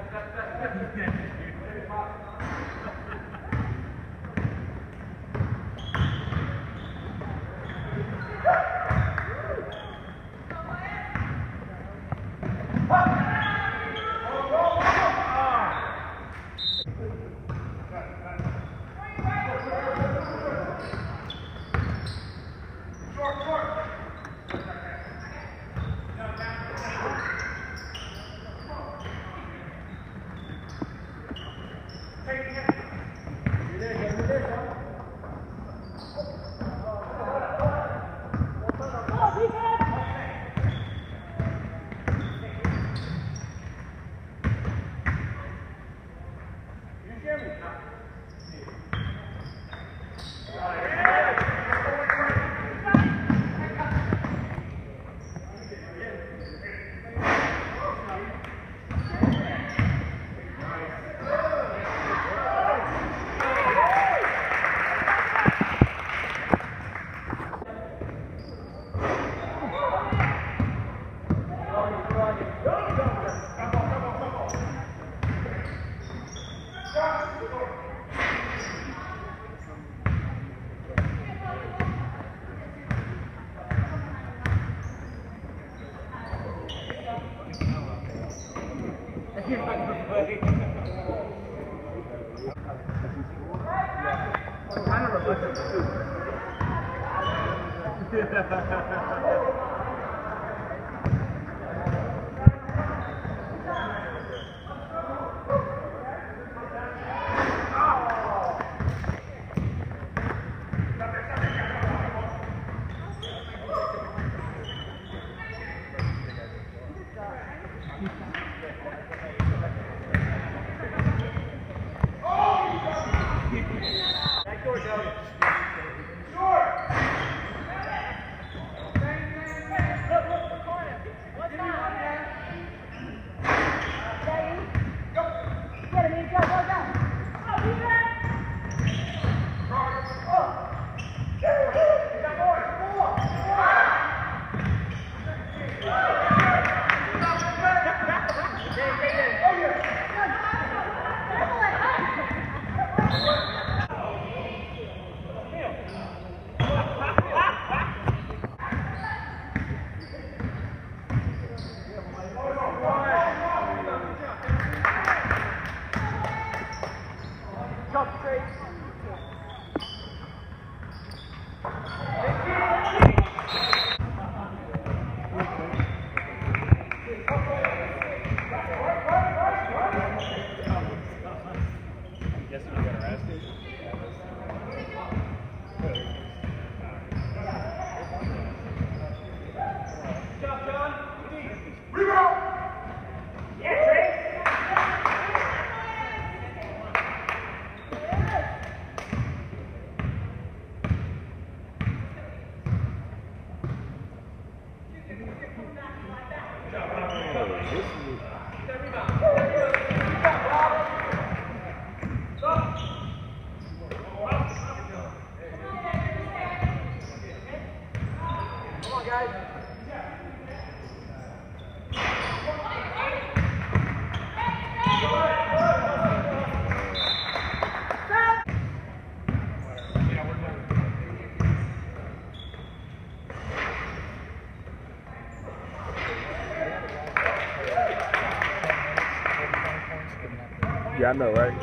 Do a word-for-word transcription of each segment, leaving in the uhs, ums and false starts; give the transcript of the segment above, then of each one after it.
Yeah, I know, right?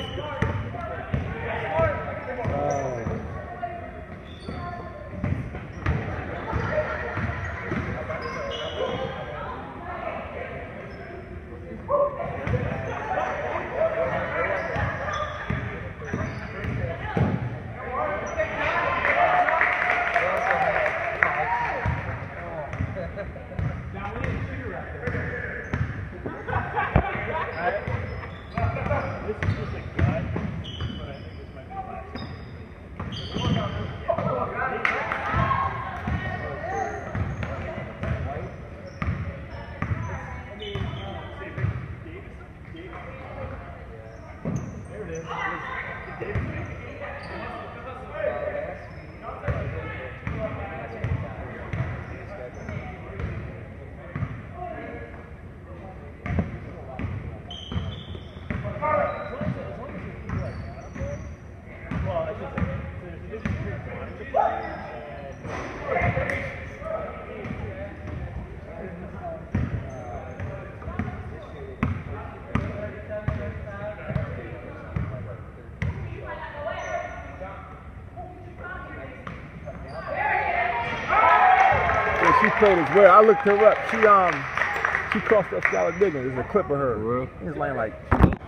She played as well. I looked her up. She um she crossed up Skylar Diggins. There's a clip of her. Real? He's laying like.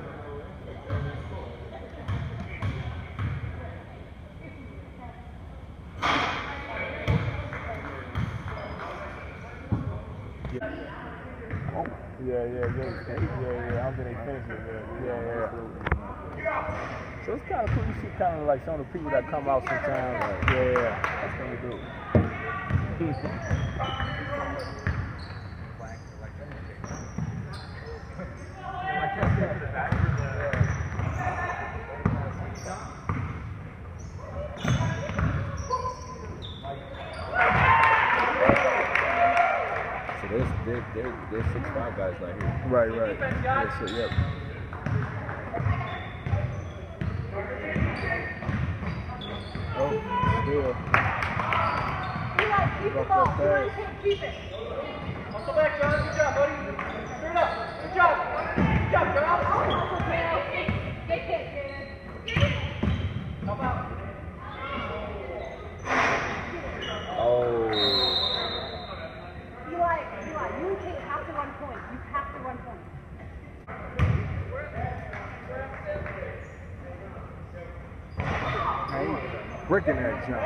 Yeah, yeah, yeah, yeah, yeah. I don't think they finished it. Yeah, yeah, yeah. So it's kind of cool. You see kind of like some of the people that come out sometimes. Like, yeah, yeah, that's what we do. So there's, there, there, there's six five guys right here. Right, right. Yes, sir, yep. Oh, still. Eli, keep the ball. Eli, you can't keep it. Muscle back, John. Good job, buddy. Turn it up. Good job. Good job, John. Get hit, Jaden. Help out. Oh. Eli, Eli, you can't have to run point. You have to run point. Hey, breaking that jump.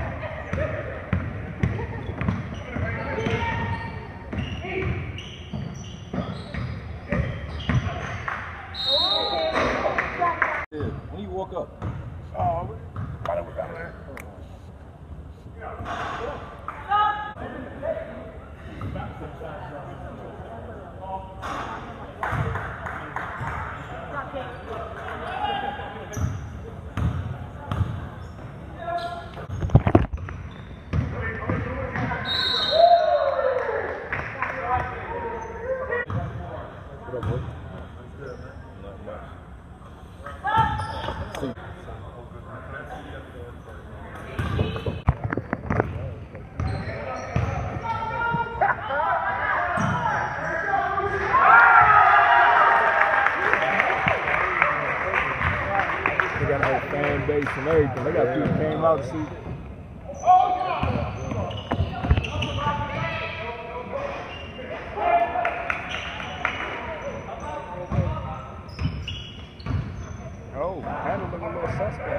When you walk up. Oh, right over down there. They got a whole fan base and everything. They got people came out to see. Oh, handle looking a little suspect.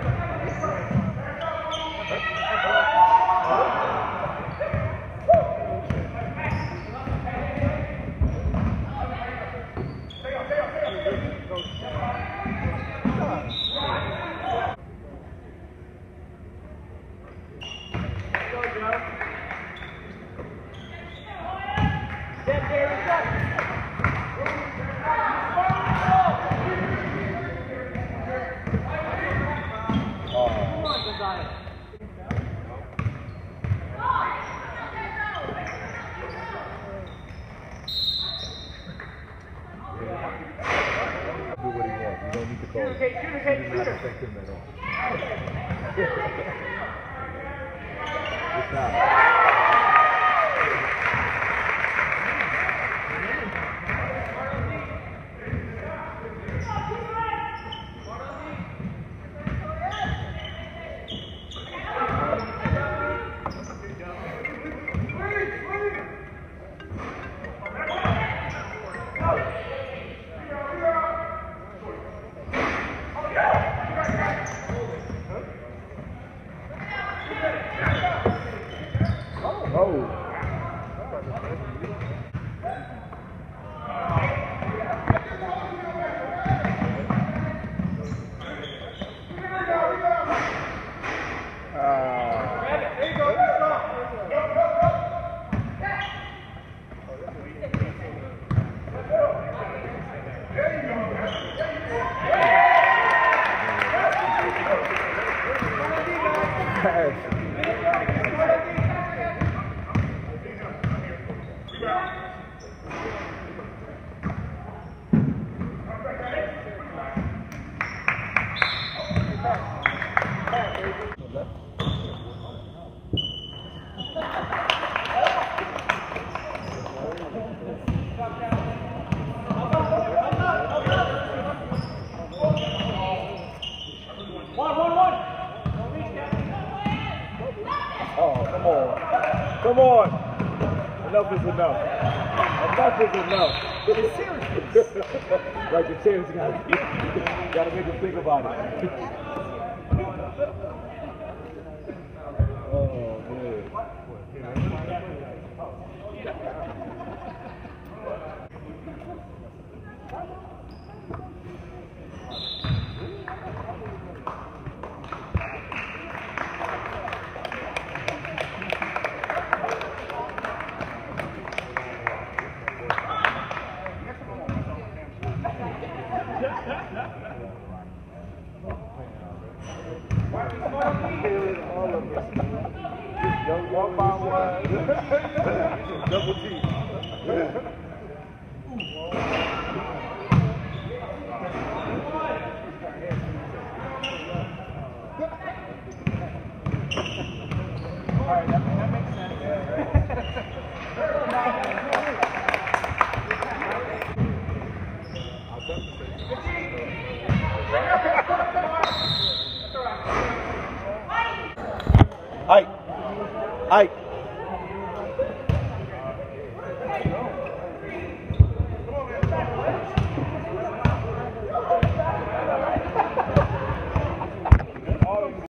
Come on. Enough is enough. Enough is enough. It's Syracuse. Like the champs gotta, gotta make them think about it. Oh, man. One by one. Double T. All right, that, that makes sense. Ike. Ike.